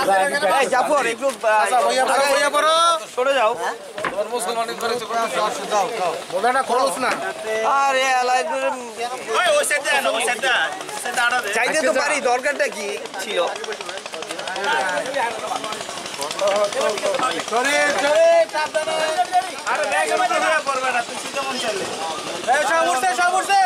এই জাফর একটু ভাইয়া পড়ো সরে যাও মুসলমানি করে দাও মোবাইলটা খোলস না আরে আলাই ওই সেটা চাইতে তো পারি দরকারটা কি ছিল চলে সাবধানে আরে ব্যাগে মধ্যে পড়বে না তুই সিধা মন চলে এই সব উঠছে